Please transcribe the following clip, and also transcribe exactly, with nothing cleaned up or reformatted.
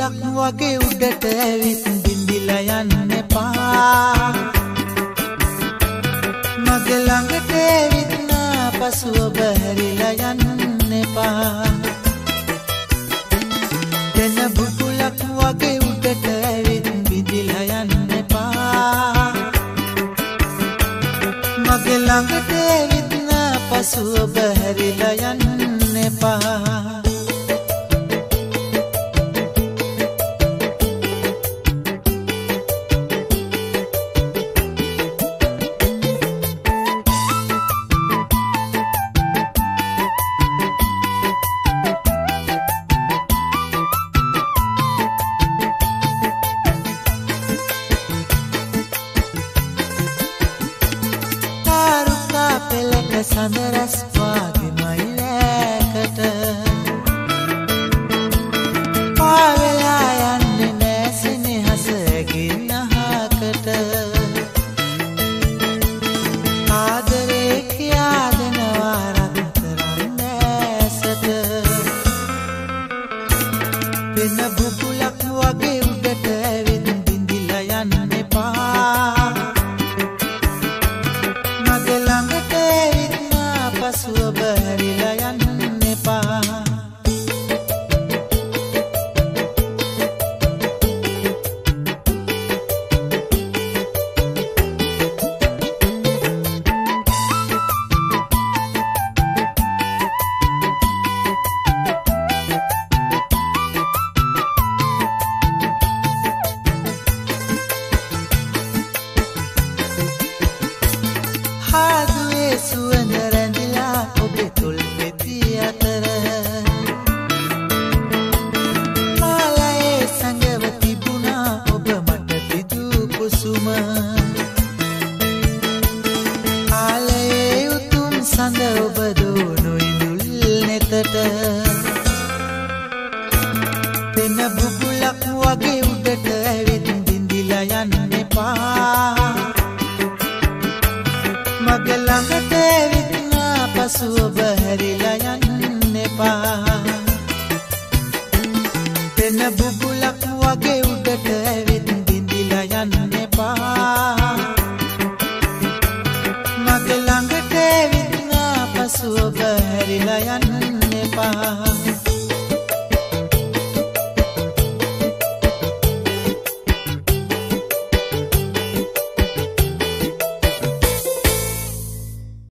බුබුලක් වගේ උඩට ඇවිත් බින්දිලා යන්න එපා. මගේ ළඟට ඇවිත් නාපසුව බහැරිලා යන්න එපා. දෙන බුබුලක් වගේ උඩට ඇවිත් බින්දිලා යන්න එපා. මගේ ළඟට ඇවිත් නාපසුව බහැරිලා යන්න එපා. සඳරස් වාගේ මයිලෑකට පාවෙලා යන්නේ නෑ සෙනෙහස ඇගින්නහකට. ආදරේ කියා දෙනවා රත්තරන් ඇසට. වෙන බුබුලක් වගේ උඩට ඇවිත් බින්දිලා යන්න එපා. මගේ ළඟට පසුව බහැරිලා යන්න එපා. හාදුවේ සුවඳ රැඳිලා ඔබේ තොල් පෙති අතර. මාලයේ සඟව තිබුණා ඔබ මට පිදූ කුසුම. ආලයේ උතුම් සඳ ඔබ දෝනු ඉඳුල් නෙතට. වෙන බුබුලක් වගේ උඩට ඇවිත් බින්දිලා යන්න එපා. මගේ ළඟට ඇවිත් නාපසුව බහැරිලා යන්න එපා. වෙන බුබුලක් වගේ උඩට ඇවිත් බින්දිලා යන්න එපා. මගේ ළඟට ඇවිත් නාපසුව බහැරිලා යන්න එපා.